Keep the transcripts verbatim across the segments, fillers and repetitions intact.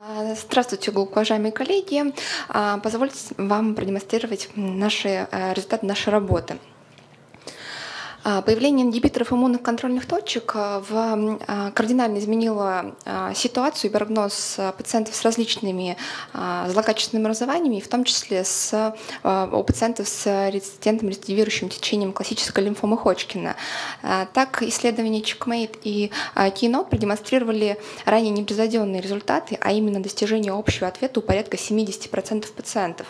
А, Здравствуйте, уважаемые коллеги. А, Позвольте вам продемонстрировать наши э, результаты нашей работы. А, Появление ингибиторов иммунных контрольных точек а, в, м, а, кардинально изменило а, ситуацию и прогноз а, пациентов с различными а, злокачественными образованиями, в том числе с, а, у пациентов с рецидентным рецидивирующим течением классической лимфомы Ходжкина. А, Так, исследования CheckMate и а, Keynote продемонстрировали ранее непревзойденные результаты, а именно достижение общего ответа у порядка семидесяти процентов пациентов.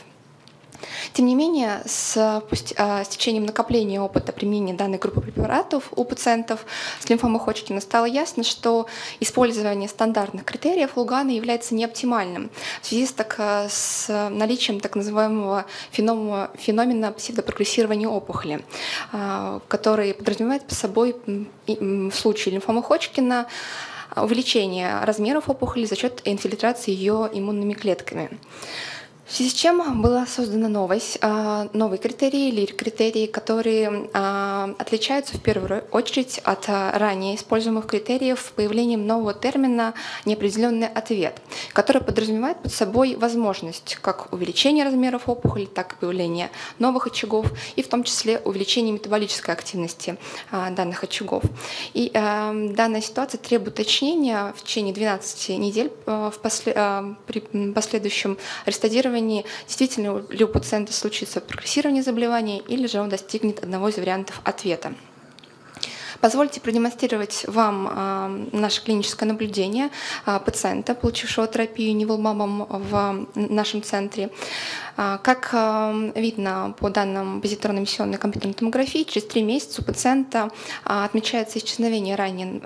Тем не менее, с, пусть, а, с течением накопления опыта применения данной группы препаратов у пациентов с лимфомой Ходжкина стало ясно, что использование стандартных критериев Лугана является неоптимальным в связи с, так, а, с наличием так называемого феномена, феномена псевдопрогрессирования опухоли, а, который подразумевает по собой в случае лимфомы Ходжкина увеличение размеров опухоли за счет инфильтрации ее иммунными клетками. В связи с чем была создана новость, новые критерии, лир-критерии, которые отличаются в первую очередь от ранее используемых критериев появлением нового термина «неопределенный ответ», который подразумевает под собой возможность как увеличения размеров опухоли, так и появления новых очагов, и в том числе увеличения метаболической активности данных очагов. И данная ситуация требует уточнения в течение двенадцати недель в после, при последующем рестадировании, действительно ли у пациента случится прогрессирование заболевания или же он достигнет одного из вариантов ответа. Позвольте продемонстрировать вам э, наше клиническое наблюдение э, пациента, получившего терапию неволмабом в нашем центре. Э, как э, видно по данным позитронно-эмиссионной компьютерной томографии, через три месяца у пациента э, отмечается исчезновение ранее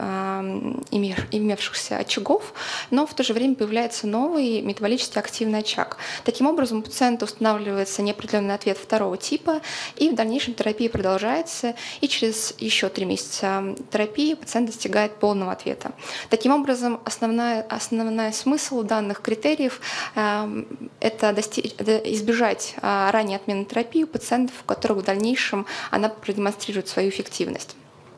э, имевшихся очагов, но в то же время появляется новый метаболически активный очаг. Таким образом, у пациента устанавливается неопределенный ответ второго типа, и в дальнейшем терапия продолжается, и через еще три месяца терапии пациент достигает полного ответа. Таким образом, основная, основной смысл данных критериев э, – это достиг, избежать э, ранней отмены терапии у пациентов, у которых в дальнейшем она продемонстрирует свою эффективность.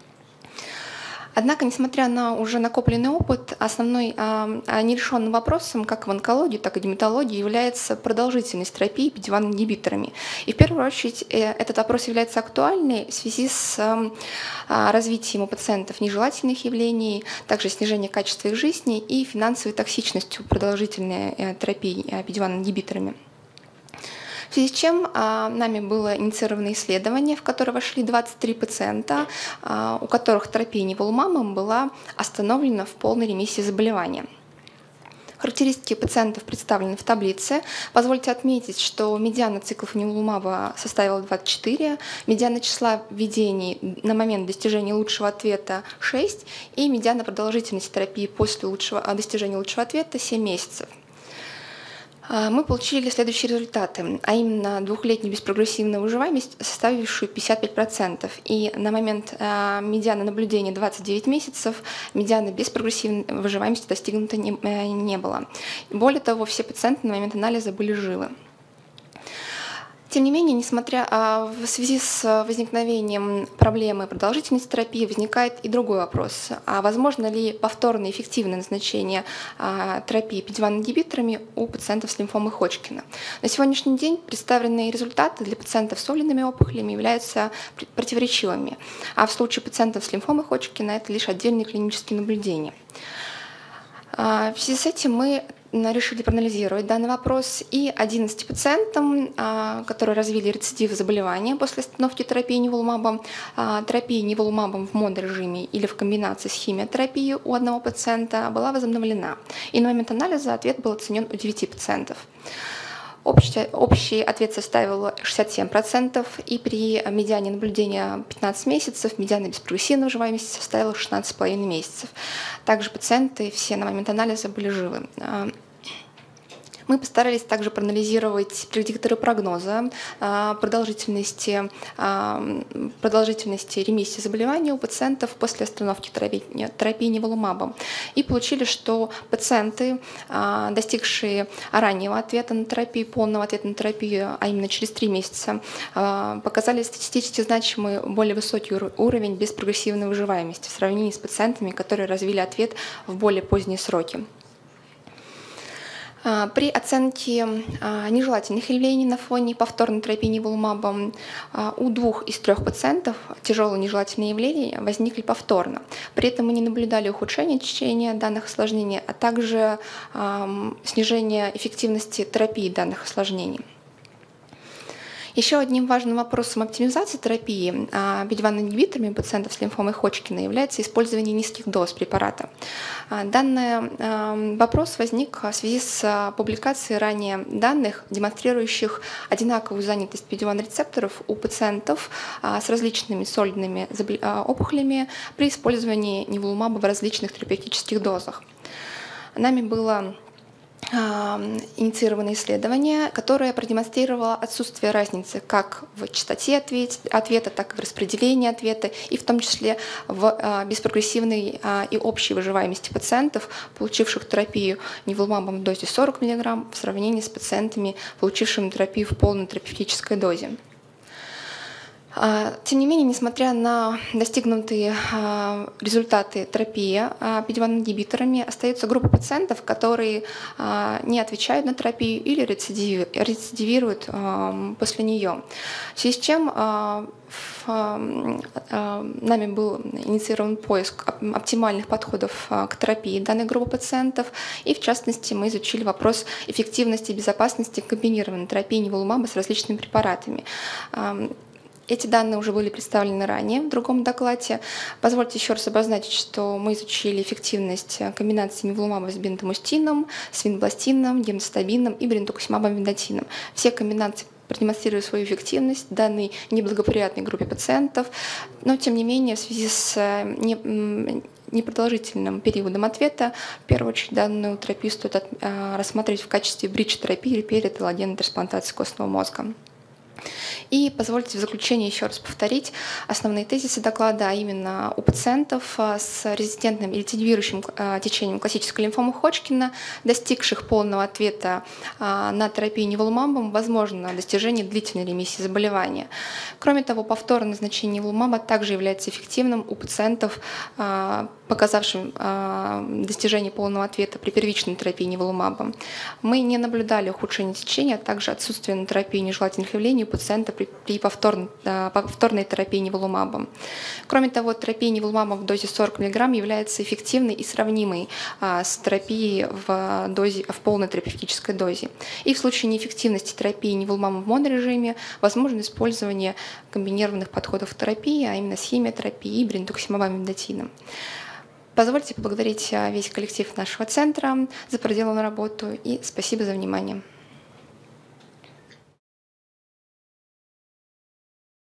Однако, несмотря на уже накопленный опыт, основной а, нерешенным вопросом как в онкологии, так и гематологии является продолжительность терапии пи ди один ингибиторами. И в первую очередь этот вопрос является актуальным в связи с а, развитием у пациентов нежелательных явлений, также снижение качества их жизни и финансовой токсичностью продолжительной а, терапии пи ди один ингибиторами. В связи с чем а, нами было инициировано исследование, в которое вошли двадцать три пациента, а, у которых терапия неволумабом была остановлена в полной ремиссии заболевания. Характеристики пациентов представлены в таблице. Позвольте отметить, что медиана циклов неволумаба составила двадцать четыре, медиана числа введений на момент достижения лучшего ответа шесть и медиана продолжительности терапии после лучшего, достижения лучшего ответа семь месяцев. Мы получили следующие результаты, а именно двухлетнюю беспрогрессивную выживаемость, составившую пятьдесят пять процентов. И на момент медиана наблюдения двадцать девять месяцев медиана беспрогрессивной выживаемости достигнута не, не было. Более того, все пациенты на момент анализа были живы. Тем не менее, несмотря в связи с возникновением проблемы продолжительности терапии, возникает и другой вопрос. А возможно ли повторное эффективное назначение терапии пи ди один ингибиторами у пациентов с лимфомой Ходжкина? На сегодняшний день представленные результаты для пациентов с овленными опухолями являются противоречивыми, а в случае пациентов с лимфомой Ходжкина это лишь отдельные клинические наблюдения. В связи с этим мы решили проанализировать данный вопрос и одиннадцати пациентам, которые развили рецидив заболевания после остановки терапии неволумабом, терапия неволумабом в монорежиме или в комбинации с химиотерапией у одного пациента была возобновлена. И на момент анализа ответ был оценен у девяти пациентов. Общий, общий ответ составил шестьдесят семь процентов, и при медиане наблюдения пятнадцать месяцев медиана беспрогрессивной выживаемости составила шестнадцать с половиной месяцев. Также пациенты все на момент анализа были живы. Мы постарались также проанализировать предикторы прогноза продолжительности, продолжительности ремиссии заболевания у пациентов после остановки терапии, терапии неволумабом. И получили, что пациенты, достигшие раннего ответа на терапию, полного ответа на терапию, а именно через три месяца, показали статистически значимый более высокий уровень беспрогрессивной выживаемости в сравнении с пациентами, которые развили ответ в более поздние сроки. А, При оценке а, нежелательных явлений на фоне повторной терапии неволумабом а, у двух из трех пациентов тяжелые нежелательные явления возникли повторно. При этом мы не наблюдали ухудшения течения данных осложнений, а также ам, снижения эффективности терапии данных осложнений. Еще одним важным вопросом оптимизации терапии а, би ди один-ингибиторами пациентов с лимфомой Ходжкина является использование низких доз препарата. А, Данный а, вопрос возник в связи с а, публикацией ранее данных, демонстрирующих одинаковую занятость пи ди один рецепторов у пациентов а, с различными сольными забол- а, опухолями при использовании неволумаба в различных терапевтических дозах. Нами было инициировано исследование, которое продемонстрировало отсутствие разницы как в частоте ответ, ответа, так и в распределении ответа, и в том числе в а, беспрогрессивной а, и общей выживаемости пациентов, получивших терапию неволумабом в дозе сорок миллиграмм, в сравнении с пациентами, получившими терапию в полной терапевтической дозе. Тем не менее, несмотря на достигнутые результаты терапии пи ди один-ингибиторами, остается группа пациентов, которые не отвечают на терапию или рецидивируют после нее. В связи с чем нами был инициирован поиск оптимальных подходов к терапии данной группы пациентов, и в частности мы изучили вопрос эффективности и безопасности комбинированной терапии неволумаба с различными препаратами. Эти данные уже были представлены ранее в другом докладе. Позвольте еще раз обозначить, что мы изучили эффективность комбинации неволумаба с бендамустином, с винбластином, гемостабином и бринтуксимабом вендотином. Все комбинации продемонстрируют свою эффективность в данной неблагоприятной группе пациентов, но тем не менее в связи с не, непродолжительным периодом ответа, в первую очередь данную терапию стоит от, а, рассматривать в качестве бридж-терапии перед аллогенной трансплантацией костного мозга. И позвольте в заключение еще раз повторить основные тезисы доклада, а именно у пациентов с резистентным или рецидивирующим течением классической лимфомы Ходжкина, достигших полного ответа на терапию неволумабом, возможно достижение длительной ремиссии заболевания. Кроме того, повторное назначение неволумаба также является эффективным у пациентов, показавшим достижение полного ответа при первичной терапии неволумабом. Мы не наблюдали ухудшения течения, а также отсутствие на терапии нежелательных явлений у пациента при, при повторной, повторной терапии неволумабом. Кроме того, терапия неволумабом в дозе сорок миллиграмм является эффективной и сравнимой с терапией в, дозе, в полной терапевтической дозе. И в случае неэффективности терапии неволумабом в монорежиме возможно использование комбинированных подходов терапии, а именно с химиотерапией и бринтуксимабом вендотином. Позвольте поблагодарить весь коллектив нашего центра за проделанную работу и спасибо за внимание.